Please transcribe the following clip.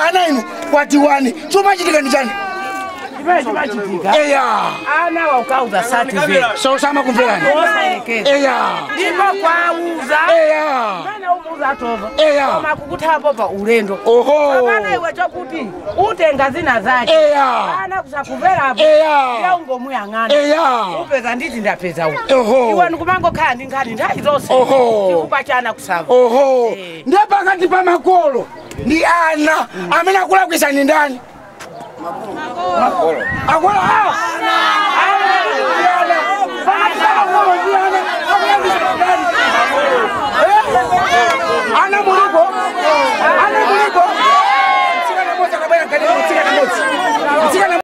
ana inu kwatiwani chuma chitika ndi chani eya ana wakauza certificate so sama kumverani eya ndipo kwauza eya mana umuza toba eya koma kukuthapo pa ulendo oho bana iwe chokuti utenga zina zake eya ana kusakuvera hapo eya ungomuyang'ana eya upeza nditi ndapeza uko oho iwe ndikumango khandi ngani ndayi zonse chikupa chana kusava oho ndepakati pa makolo ndi ana amene akulakwisa ni ndani makolo